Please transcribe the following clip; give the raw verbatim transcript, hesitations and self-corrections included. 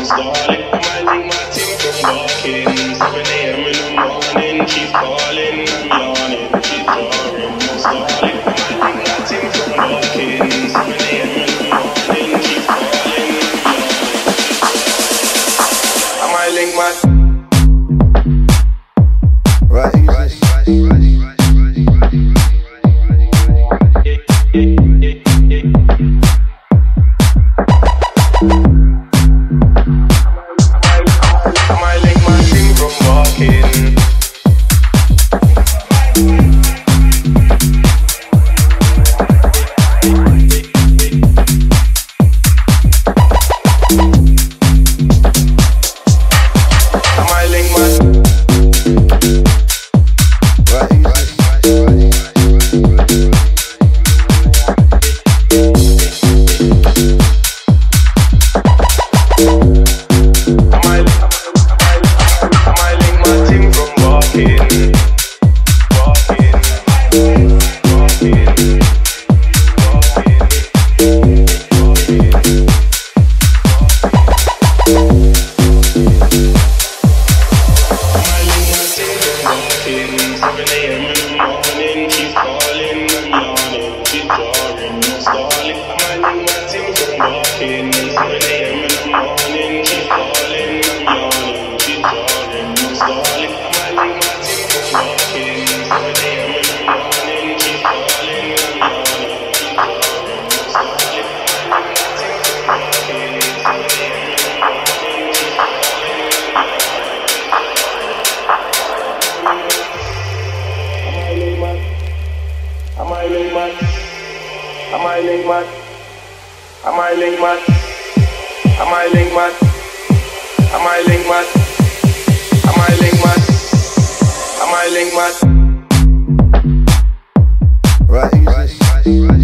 starling. I might link my team from walking. seven a m in the morning, she's calling, I'm yawning, she's drawing, I'm starling. I might link my team from walking. seven a m in the morning, she's calling, I'm yawning. I might link my right, right, right, right, right. Right, right, right, right.